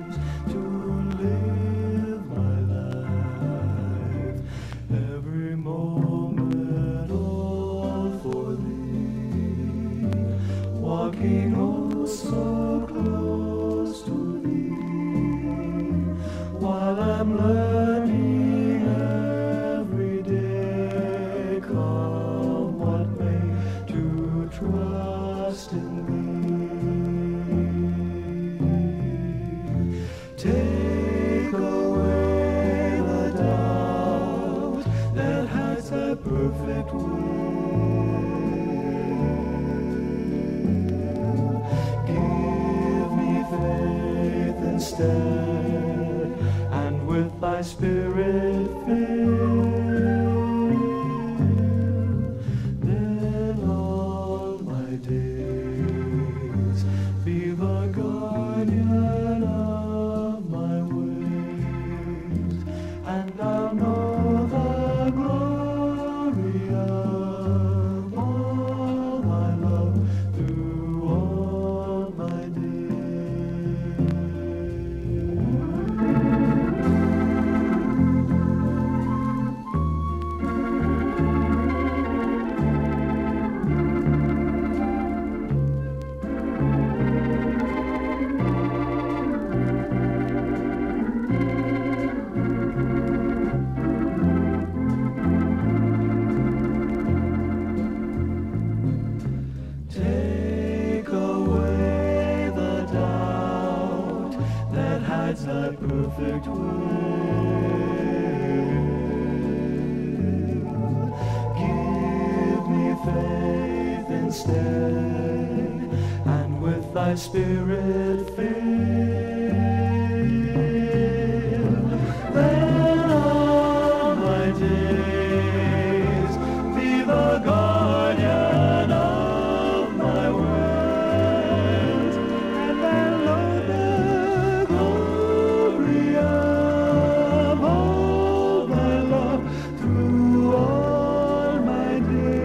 to live my life, every moment all for thee, walking oh so close to thee, while I'm learning every day, come what may, to trust in thee. Take away the doubt that hides thy perfect will. Give me faith instead, and with thy Spirit fill. Then all my days be the guardian of my ways, and I'll know the glory of all thy love through all my days. Take away the doubt that hides thy perfect will. Give me faith instead, and with thy Spirit fill. Then all my days be the guardian of my ways, and I'll know the glory of all thy love through all my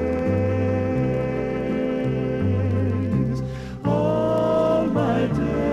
days, all my days.